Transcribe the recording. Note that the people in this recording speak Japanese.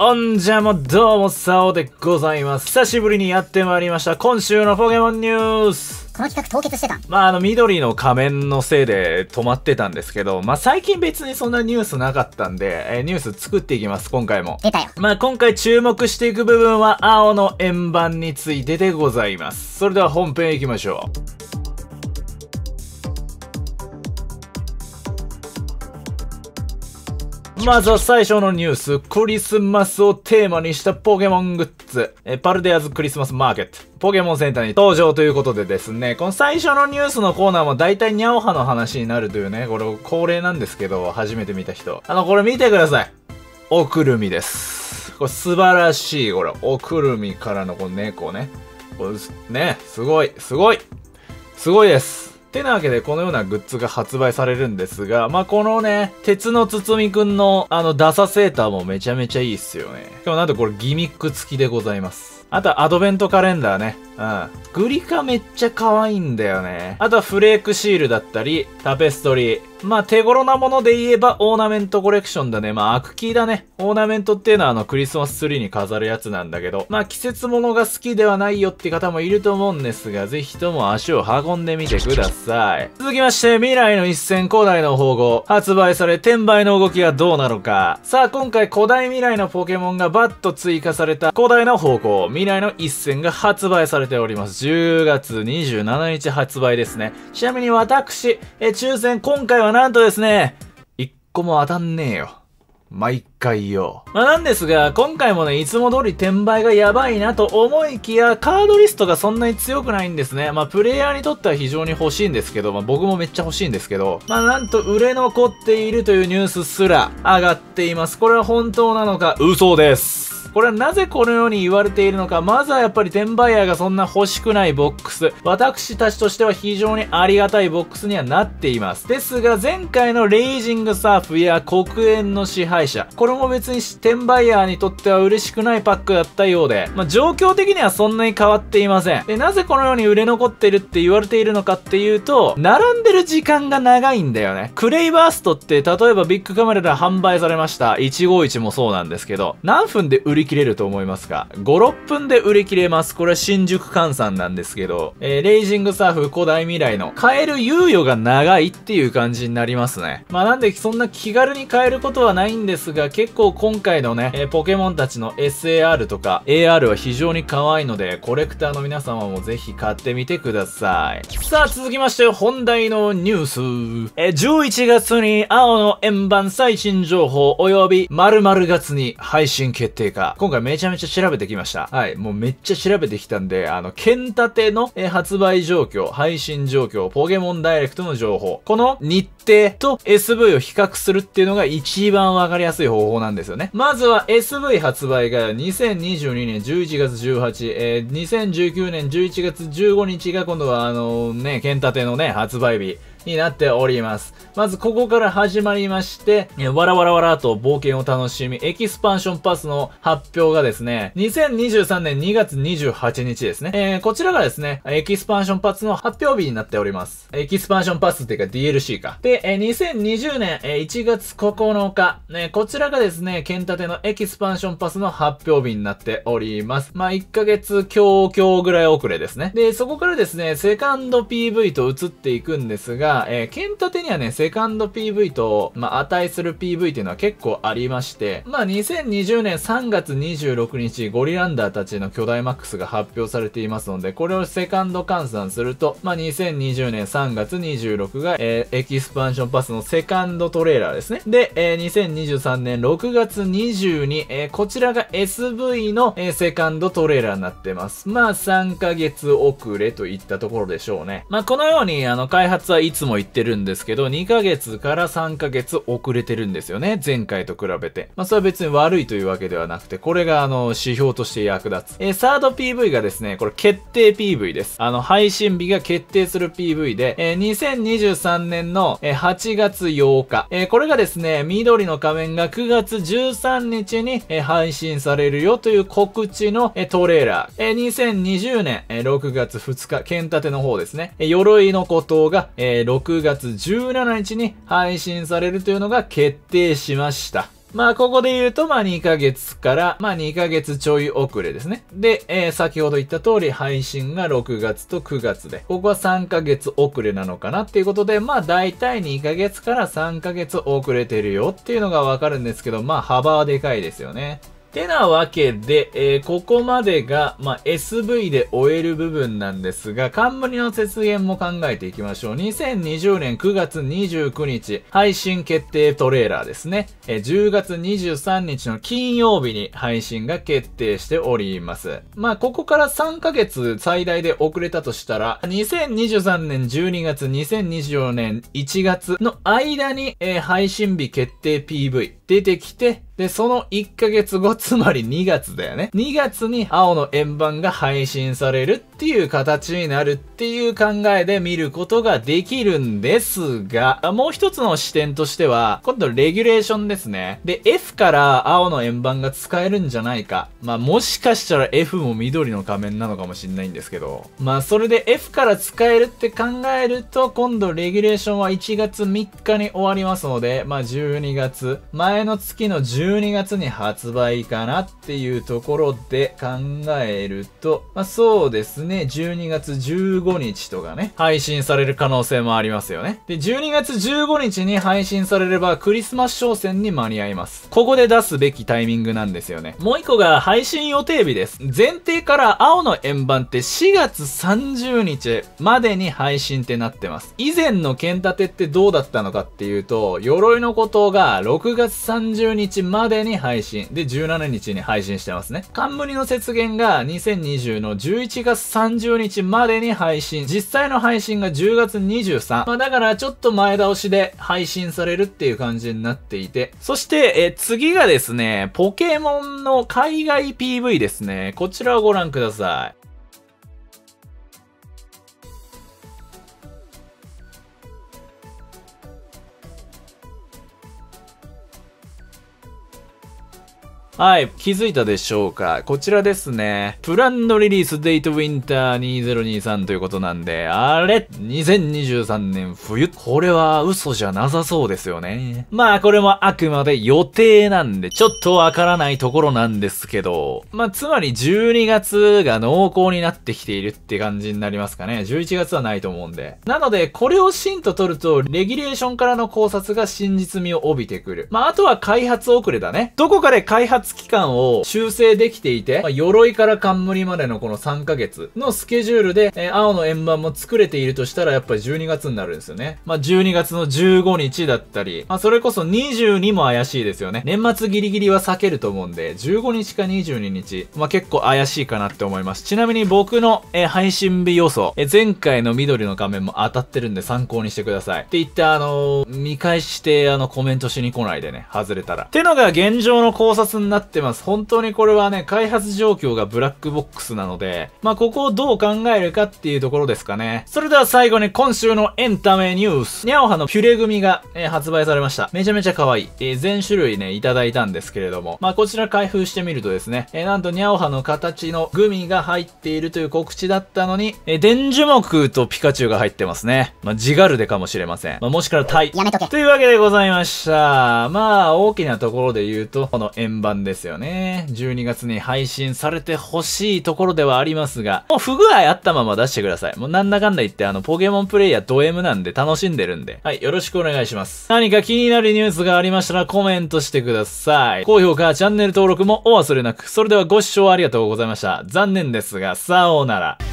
んじゃもどうも、さおでございます。久しぶりにやってまいりました。今週のポケモンニュース。 この企画凍結してた。 緑の仮面のせいで止まってたんですけど、最近別にそんなニュースなかったんで、ニュース作っていきます、今回も。 出たよ。 今回注目していく部分は、青の円盤についてでございます。それでは本編行きましょう。まずは最初のニュース、クリスマスをテーマにしたポケモングッズ、パルデアズクリスマスマーケット、ポケモンセンターに登場ということでですね、この最初のニュースのコーナーも大体ニャオハの話になるというね、これ恒例なんですけど、初めて見た人。これ見てください。おくるみです。これ素晴らしい、これ。おくるみからのこの猫ね。これね、すごいです。てなわけで、このようなグッズが発売されるんですが、このね、鉄のつつみくんの、ダサセーターもめちゃめちゃいいっすよね。しかもなんとこれギミック付きでございます。あとはアドベントカレンダーね。グリカめっちゃ可愛いんだよね。あとはフレークシールだったり、タペストリー。手頃なもので言えばオーナメントコレクションだね。アクキーだね。オーナメントっていうのはクリスマスツリーに飾るやつなんだけど、季節物が好きではないよって方もいると思うんですが、ぜひとも足を運んでみてください。続きまして、未来の一戦古代の宝語、発売され転売の動きはどうなのか。さあ、今回古代未来のポケモンがバッと追加された古代の宝語、未来の一戦が発売されております。10月27日発売ですね。ちなみに私、抽選今回はなんとですね、1個も当たんねえよ。毎回よ。なんですが、今回もね、いつも通り転売がやばいなと思いきや、カードリストがそんなに強くないんですね。プレイヤーにとっては非常に欲しいんですけど、僕もめっちゃ欲しいんですけど、なんと売れ残っているというニュースすら上がっています。これは本当なのか、嘘です。これはなぜこのように言われているのか。まずはやっぱり転売ヤーがそんな欲しくないボックス。私たちとしては非常にありがたいボックスにはなっています。ですが前回のレイジングサーフや黒煙の支配者。これも別に転売ヤーにとっては嬉しくないパックだったようで、状況的にはそんなに変わっていません。で、なぜこのように売れ残ってるって言われているのかっていうと、並んでる時間が長いんだよね。クレイバーストって例えばビッグカメラで販売されました。151もそうなんですけど、何分で売り切れると思いますか？ 5、6分で売り切れます。これは新宿換算なんですけど、レイジングサーフ古代未来の買える猶予が長いっていう感じになりますね。なんでそんな気軽に買えることはないんですが、結構今回のね、ポケモンたちの SAR とか AR は非常に可愛いので、コレクターの皆様もぜひ買ってみてください。さあ続きまして本題のニュース。11月に青の円盤最新情報及び〇〇月に配信決定か。今回めちゃめちゃ調べてきました。はい。もうめっちゃ調べてきたんで、剣立ての発売状況、配信状況、ポケモンダイレクトの情報。この日程と SV を比較するっていうのが一番わかりやすい方法なんですよね。まずは SV 発売が2022年11月18、2019年11月15日が今度は剣立てのね、発売日。になっております。まずここから始まりまして、わらわらわらと冒険を楽しみ、エキスパンションパスの発表がですね、2023年2月28日ですね。こちらがですね、エキスパンションパスの発表日になっております。エキスパンションパスっていうか DLC か。で、2020年1月9日、こちらがですね、剣立てのエキスパンションパスの発表日になっております。1ヶ月強ぐらい遅れですね。で、そこからですね、セカンド PV と移っていくんですが、剣立てにはね、セカンド PV と、値する PV っていうのは結構ありまして、2020年3月26日、ゴリランダーたちの巨大マックスが発表されていますので、これをセカンド換算すると、2020年3月26が、エキスパンションパスのセカンドトレーラーですね。で、2023年6月22、こちらが SV の、セカンドトレーラーになってます。3ヶ月遅れといったところでしょうね。このように、開発はいつも言ってるんですけど、2ヶ月から3ヶ月遅れてるんですよね。前回と比べて。それは別に悪いというわけではなくて、これが指標として役立つ。サード PV がですね、これ決定 PV です。配信日が決定する PV で、2023年の8月8日。これがですね、緑の仮面が9月13日に配信されるよという告知のトレーラー。2020年6月2日、剣立ての方ですね。鎧の孤島が6月17日に配信されるというのが決定しました。 まあ、ここで言うと、まあ、2ヶ月から、まあ、2ヶ月ちょい遅れですね。で、先ほど言った通り、配信が6月と9月で、ここは3ヶ月遅れなのかなっていうことで、まあ、だいたい2ヶ月から3ヶ月遅れてるよっていうのがわかるんですけど、まあ、幅はでかいですよね。てなわけで、ここまでが、まあ、SV で終える部分なんですが、冠の節減も考えていきましょう。2020年9月29日、配信決定トレーラーですね。10月23日の金曜日に配信が決定しております。まあ、ここから3ヶ月最大で遅れたとしたら、2023年12月、2024年1月の間に、配信日決定 PV 出てきて、で、その1ヶ月後、つまり2月だよね。2月に青の円盤が配信されるっていう形になるっていう考えで見ることができるんですが、もう一つの視点としては、今度レギュレーションですね。で、F から青の円盤が使えるんじゃないか。まあ、もしかしたら F も緑の仮面なのかもしんないんですけど、まあ、それで F から使えるって考えると、今度レギュレーションは1月3日に終わりますので、まあ、12月、前の月の12月に発売かなっていうところで考えると、まあそうですね、12月15日とかね、配信される可能性もありますよね。で、12月15日に配信されればクリスマス商戦に間に合います。ここで出すべきタイミングなんですよね。もう一個が配信予定日です。前提から青の円盤って4月30日までに配信ってなってます。以前の剣立てってどうだったのかっていうと、鎧のことが6月30日までに配信。で、17日に配信してますね。冠の節減が2020の11月30日までに配信。実際の配信が10月23。まあだからちょっと前倒しで配信されるっていう感じになっていて。そして、次がですね、ポケモンの海外 PV ですね。こちらをご覧ください。はい。気づいたでしょうか？こちらですね。プランドリリースデートウィンター2023ということなんで、あれ ?2023 年冬。これは嘘じゃなさそうですよね。まあこれもあくまで予定なんで、ちょっとわからないところなんですけど、まあつまり12月が濃厚になってきているって感じになりますかね。11月はないと思うんで。なので、これを芯と取ると、レギュレーションからの考察が真実味を帯びてくる。まああとは開発遅れだね。どこかで開発期間を修正できていて、まあ、鎧から冠までのこの3ヶ月のスケジュールで、青の円盤も作れているとしたらやっぱり12月になるんですよね。まあ、12月の15日だったり、まあ、それこそ22も怪しいですよね。年末ギリギリは避けると思うんで、15日か22日、まあ、結構怪しいかなって思います。ちなみに僕の、配信日予想、前回の緑の仮面も当たってるんで参考にしてください。って言って見返してコメントしに来ないでね、外れたら。ってのが現状の考察になってます。本当にこれはね、開発状況がブラックボックスなので、まあ、ここをどう考えるかっていうところですかね。それでは最後に今週のエンタメニュース。ニャオハのピュレグミが、発売されました。めちゃめちゃ可愛い。全種類ね、いただいたんですけれども、まあ、こちら開封してみるとですね、なんとニャオハの形のグミが入っているという告知だったのに、電樹木とピカチュウが入ってますね。まあ、ジガルデかもしれません。まあ、もしくはタイ。 やめとけ。 というわけでございました。まあ、大きなところで言うと、この円盤ですよね。12月に配信されてほしいところではありますが、もう不具合あったまま出してください。もうなんだかんだ言ってポケモンプレイヤード M なんで楽しんでるんで、はい、よろしくお願いします。何か気になるニュースがありましたらコメントしてください。高評価、チャンネル登録もお忘れなく。それではご視聴ありがとうございました。残念ですが、さようなら。